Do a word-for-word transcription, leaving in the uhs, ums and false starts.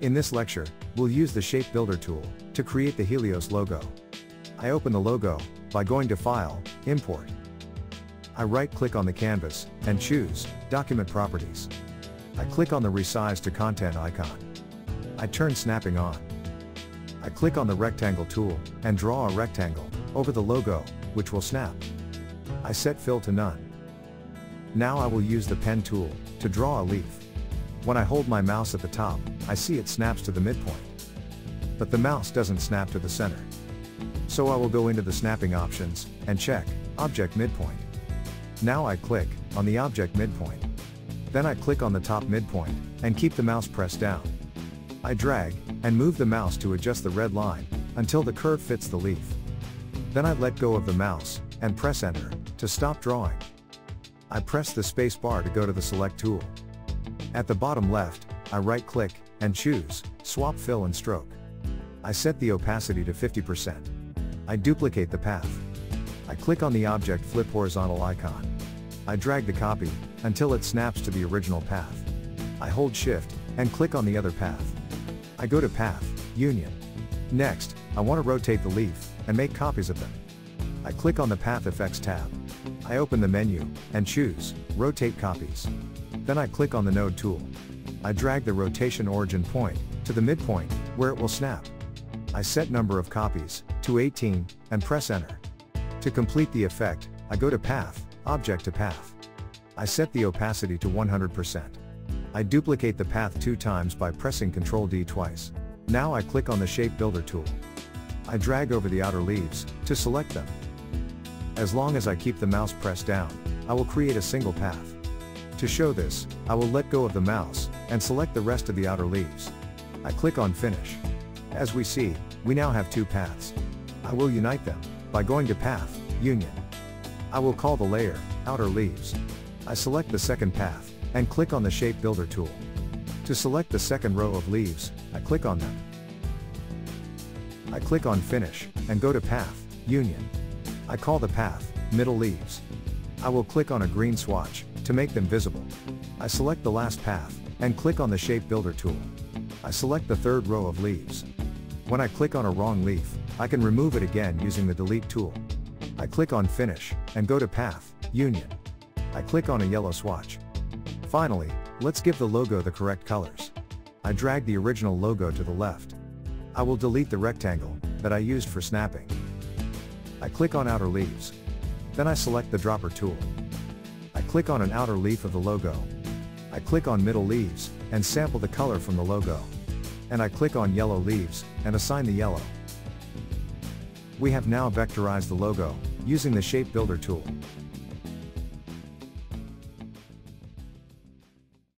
In this lecture, we'll use the Shape Builder tool to create the Helios logo. I open the logo by going to File, Import. I right-click on the canvas and choose Document Properties. I click on the Resize to Content icon. I turn snapping on. I click on the Rectangle tool and draw a rectangle over the logo, which will snap. I set Fill to None. Now I will use the Pen tool to draw a leaf. When I hold my mouse at the top, I see it snaps to the midpoint. But the mouse doesn't snap to the center. So I will go into the snapping options and check Object Midpoint. Now I click on the object midpoint. Then I click on the top midpoint and keep the mouse pressed down. I drag and move the mouse to adjust the red line until the curve fits the leaf. Then I let go of the mouse and press Enter to stop drawing. I press the space bar to go to the Select tool. At the bottom left, I right-click and choose Swap Fill and Stroke. I set the opacity to fifty percent. I duplicate the path. I click on the Object Flip Horizontal icon. I drag the copy until it snaps to the original path. I hold Shift and click on the other path. I go to Path, Union. Next, I want to rotate the leaf and make copies of them. I click on the Path Effects tab. I open the menu and choose Rotate Copies. Then I click on the Node tool. I drag the rotation origin point to the midpoint where it will snap. I set number of copies to eighteen and press Enter. To complete the effect, I go to Path, Object to Path. I set the opacity to one hundred percent. I duplicate the path two times by pressing control D twice. Now I click on the Shape Builder tool. I drag over the outer leaves to select them. As long as I keep the mouse pressed down, I will create a single path. To show this, I will let go of the mouse and select the rest of the outer leaves. I click on Finish. As we see, we now have two paths. I will unite them by going to Path, Union. I will call the layer Outer Leaves. I select the second path and click on the Shape Builder tool. To select the second row of leaves, I click on them. I click on Finish and go to Path, Union. I call the path Middle Leaves. I will click on a green swatch to make them visible. I select the last path and click on the Shape Builder tool. I select the third row of leaves. When I click on a wrong leaf, I can remove it again using the Delete tool. I click on Finish and go to Path, Union. I click on a yellow swatch. Finally, let's give the logo the correct colors. I drag the original logo to the left. I will delete the rectangle that I used for snapping. I click on Outer Leaves. Then I select the Dropper tool. I click on an outer leaf of the logo. I click on Middle Leaves and sample the color from the logo. And I click on Yellow Leaves and assign the yellow. We have now vectorized the logo using the Shape Builder tool.